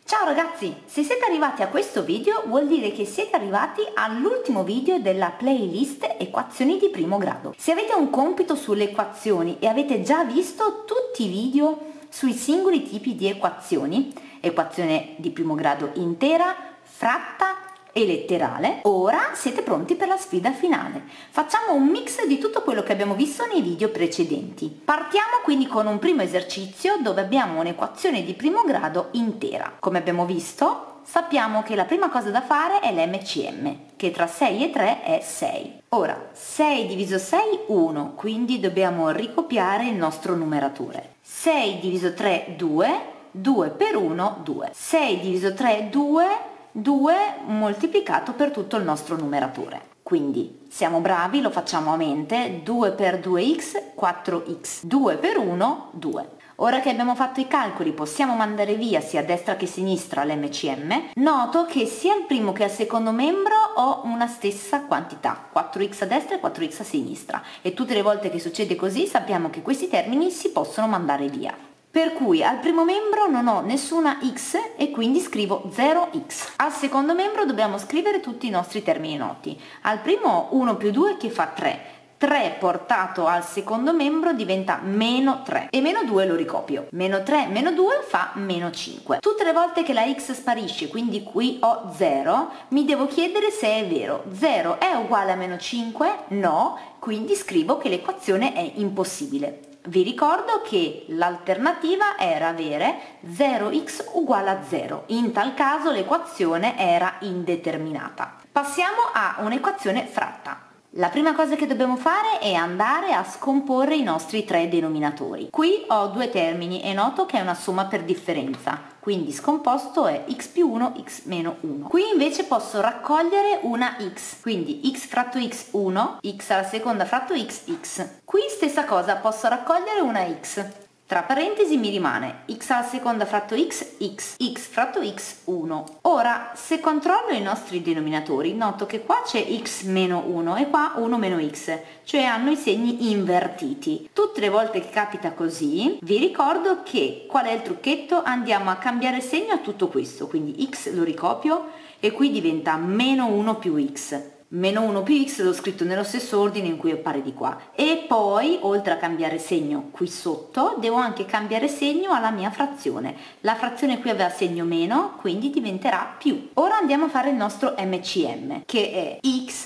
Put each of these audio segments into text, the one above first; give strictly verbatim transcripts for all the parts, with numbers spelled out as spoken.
Ciao ragazzi, se siete arrivati a questo video vuol dire che siete arrivati all'ultimo video della playlist equazioni di primo grado. Se avete un compito sulle equazioni e avete già visto tutti i video sui singoli tipi di equazioni, equazione di primo grado intera, fratta e letterale, ora siete pronti per la sfida finale. Facciamo un mix di tutto quello che abbiamo visto nei video precedenti. Partiamo quindi con un primo esercizio dove abbiamo un'equazione di primo grado intera. Come abbiamo visto, sappiamo che la prima cosa da fare è l'M C M, che tra sei e tre è sei. Ora, sei diviso sei, uno, quindi dobbiamo ricopiare il nostro numeratore. sei diviso tre, due, due per uno, due. sei diviso tre, due, due moltiplicato per tutto il nostro numeratore. Quindi siamo bravi, lo facciamo a mente, due per due x, quattro x, due per uno, due. Ora che abbiamo fatto i calcoli possiamo mandare via sia a destra che a sinistra l'M C M. Noto che sia al primo che al secondo membro ho una stessa quantità, quattro x a destra e quattro x a sinistra, e tutte le volte che succede così sappiamo che questi termini si possono mandare via. Per cui al primo membro non ho nessuna x e quindi scrivo zero x. Al secondo membro dobbiamo scrivere tutti i nostri termini noti. Al primo uno più due che fa tre. tre portato al secondo membro diventa meno tre e meno due lo ricopio. Meno tre meno due fa meno cinque. Tutte le volte che la x sparisce, quindi qui ho zero, mi devo chiedere se è vero. zero è uguale a meno cinque? No, quindi scrivo che l'equazione è impossibile. Vi ricordo che l'alternativa era avere zero x uguale a zero, in tal caso l'equazione era indeterminata. Passiamo a un'equazione fratta. La prima cosa che dobbiamo fare è andare a scomporre i nostri tre denominatori. Qui ho due termini e noto che è una somma per differenza, quindi scomposto è x più uno, x meno uno. Qui invece posso raccogliere una x, quindi x fratto x uno, x alla seconda fratto x, x. Qui stessa cosa, posso raccogliere una x. Tra parentesi mi rimane x alla seconda fratto x, x, x fratto x, uno. Ora, se controllo i nostri denominatori, noto che qua c'è x meno uno e qua uno meno x, cioè hanno i segni invertiti. Tutte le volte che capita così, vi ricordo che qual è il trucchetto? Andiamo a cambiare segno a tutto questo, quindi x lo ricopio e qui diventa meno uno più x. Meno uno più x l'ho scritto nello stesso ordine in cui appare di qua, e poi oltre a cambiare segno qui sotto devo anche cambiare segno alla mia frazione. La frazione qui aveva segno meno, quindi diventerà più. Ora andiamo a fare il nostro M C M, che è x,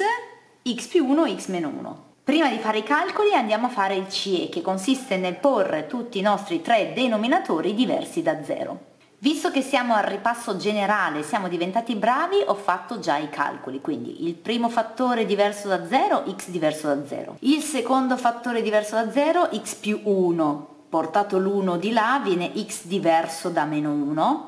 x più uno, x meno uno. Prima di fare i calcoli andiamo a fare il C E, che consiste nel porre tutti i nostri tre denominatori diversi da zero. Visto che siamo al ripasso generale, siamo diventati bravi, ho fatto già i calcoli, quindi il primo fattore diverso da zero, x diverso da zero. Il secondo fattore diverso da zero, x più uno, portato l'uno di là, viene x diverso da meno uno,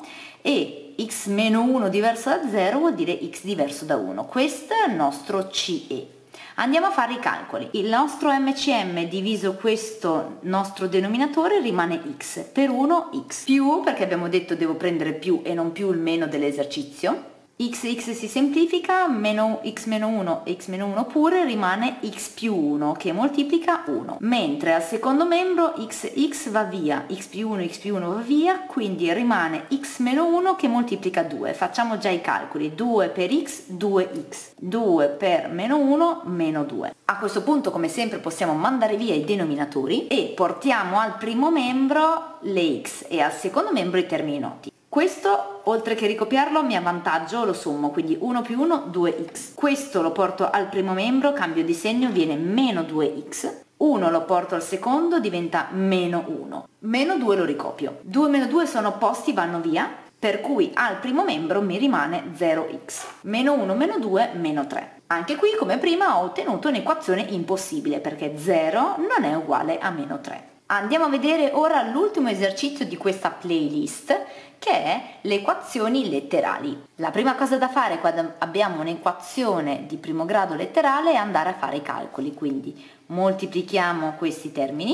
e x meno uno diverso da zero vuol dire x diverso da uno. Questo è il nostro C E. Andiamo a fare i calcoli. Il nostro M C M diviso questo nostro denominatore rimane x, per uno x, più, perché abbiamo detto devo prendere più e non più il meno dell'esercizio, x x si semplifica, meno x meno uno e x meno uno pure, rimane x più uno che moltiplica uno, mentre al secondo membro x x va via, x più uno x più uno va via, quindi rimane x meno uno che moltiplica due. Facciamo già i calcoli: due per x, due x, due per meno uno, meno due. A questo punto, come sempre, possiamo mandare via i denominatori e portiamo al primo membro le x e al secondo membro i termini noti. Questo, oltre che ricopiarlo, mi avvantaggio, lo sommo, quindi uno più uno, due x. Questo lo porto al primo membro, cambio di segno, viene meno due x. uno lo porto al secondo, diventa meno uno. Meno due lo ricopio. due meno due sono opposti, vanno via, per cui al primo membro mi rimane zero x. Meno uno meno due, meno tre. Anche qui, come prima, ho ottenuto un'equazione impossibile, perché zero non è uguale a meno tre. Andiamo a vedere ora l'ultimo esercizio di questa playlist, che è le equazioni letterali. La prima cosa da fare quando abbiamo un'equazione di primo grado letterale è andare a fare i calcoli, quindi moltiplichiamo questi termini,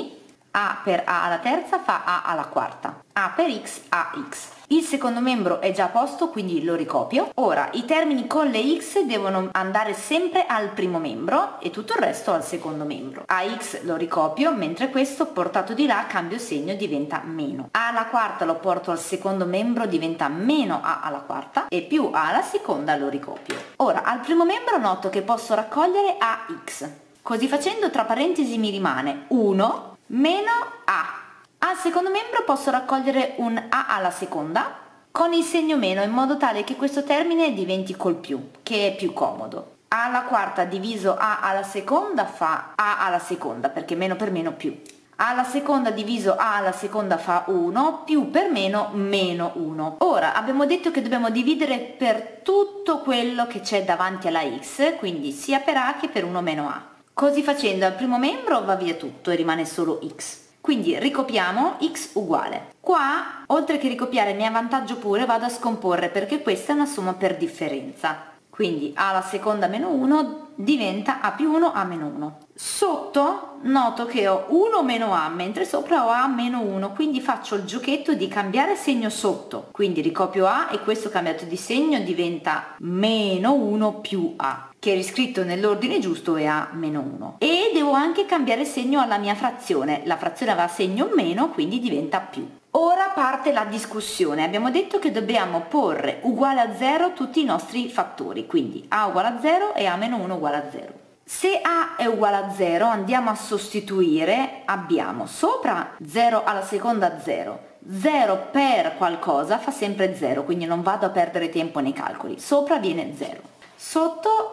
A per A alla terza fa A alla quarta, A per X, A X. Il secondo membro è già a posto, quindi lo ricopio. Ora i termini con le X devono andare sempre al primo membro e tutto il resto al secondo membro. A X lo ricopio, mentre questo portato di là cambio segno, diventa meno. A alla quarta lo porto al secondo membro, diventa meno A alla quarta, e più A alla seconda lo ricopio. Ora al primo membro noto che posso raccogliere A X. Così facendo tra parentesi mi rimane uno meno A. Al secondo membro posso raccogliere un A alla seconda con il segno meno, in modo tale che questo termine diventi col più, che è più comodo. A alla quarta diviso A alla seconda fa A alla seconda, perché meno per meno più. A alla seconda diviso A alla seconda fa uno, più per meno meno uno. Ora abbiamo detto che dobbiamo dividere per tutto quello che c'è davanti alla X, quindi sia per A che per uno meno A. Così facendo al primo membro va via tutto e rimane solo X. Quindi ricopiamo X uguale. Qua, oltre che ricopiare, mi avvantaggio pure, vado a scomporre, perché questa è una somma per differenza. Quindi A alla seconda meno uno diventa A più uno, A meno uno. Sotto noto che ho uno meno A, mentre sopra ho A meno uno, quindi faccio il giochetto di cambiare segno sotto. Quindi ricopio A e questo cambiato di segno diventa meno uno più A, che riscritto nell'ordine giusto è A meno uno. E devo anche cambiare segno alla mia frazione. La frazione aveva segno meno, quindi diventa più. Ora parte la discussione. Abbiamo detto che dobbiamo porre uguale a zero tutti i nostri fattori, quindi A uguale a zero e A meno uno uguale a zero. Se A è uguale a zero andiamo a sostituire, abbiamo sopra zero alla seconda zero, zero per qualcosa fa sempre zero, quindi non vado a perdere tempo nei calcoli, sopra viene zero. Sotto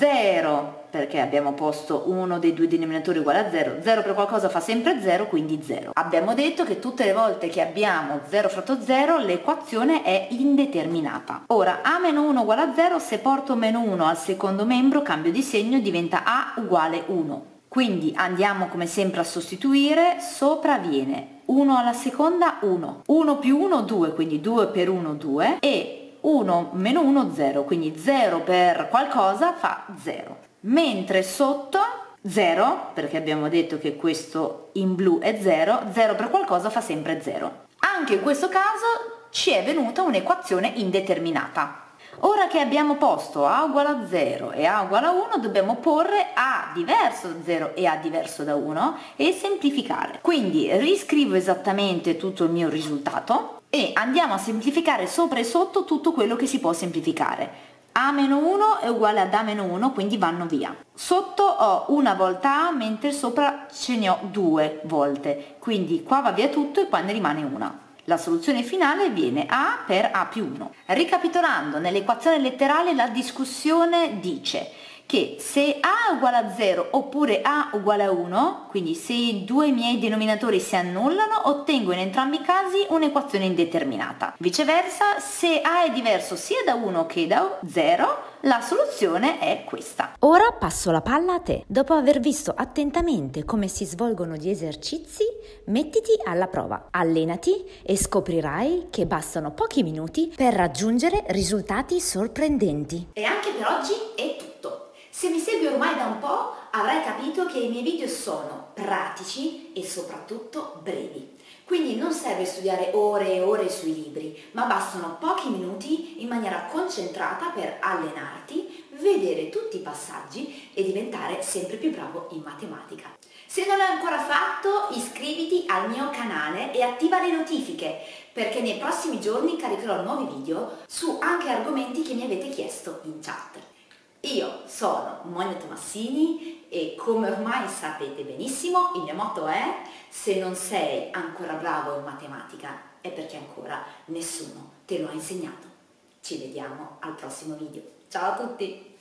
zero, perché abbiamo posto uno dei due denominatori uguale a zero, zero per qualcosa fa sempre zero, quindi zero. Abbiamo detto che tutte le volte che abbiamo zero fratto zero l'equazione è indeterminata. Ora A meno uno uguale a zero, se porto meno uno al secondo membro cambio di segno, diventa A uguale uno. Quindi andiamo come sempre a sostituire, sopra viene uno alla seconda uno, uno più uno due, quindi due per uno due, e uno meno uno zero, quindi zero per qualcosa fa zero. Mentre sotto zero, perché abbiamo detto che questo in blu è zero, zero per qualcosa fa sempre zero. Anche in questo caso ci è venuta un'equazione indeterminata. Ora che abbiamo posto A uguale a zero e A uguale a uno, dobbiamo porre A diverso da zero e A diverso da uno e semplificare. Quindi riscrivo esattamente tutto il mio risultato e andiamo a semplificare sopra e sotto tutto quello che si può semplificare. A meno uno è uguale ad A meno uno, quindi vanno via. Sotto ho una volta A, mentre sopra ce ne ho due volte, quindi qua va via tutto e qua ne rimane una. La soluzione finale viene A per A più uno. Ricapitolando, nell'equazione letterale la discussione dice che se A è uguale a zero oppure A uguale a uno, quindi se i due miei denominatori si annullano, ottengo in entrambi i casi un'equazione indeterminata. Viceversa, se A è diverso sia da uno che da zero, la soluzione è questa. Ora passo la palla a te. Dopo aver visto attentamente come si svolgono gli esercizi, mettiti alla prova, allenati e scoprirai che bastano pochi minuti per raggiungere risultati sorprendenti. E anche per oggi è tutto. Se mi segui ormai da un po', avrai capito che i miei video sono pratici e soprattutto brevi. Quindi non serve studiare ore e ore sui libri, ma bastano pochi minuti in maniera concentrata per allenarti, vedere tutti i passaggi e diventare sempre più bravo in matematica. Se non l'hai ancora fatto, iscriviti al mio canale e attiva le notifiche, perché nei prossimi giorni caricherò nuovi video su anche argomenti che mi avete chiesto in chat. Io sono Monia Tomassini e come ormai sapete benissimo il mio motto è: se non sei ancora bravo in matematica è perché ancora nessuno te lo ha insegnato. Ci vediamo al prossimo video. Ciao a tutti!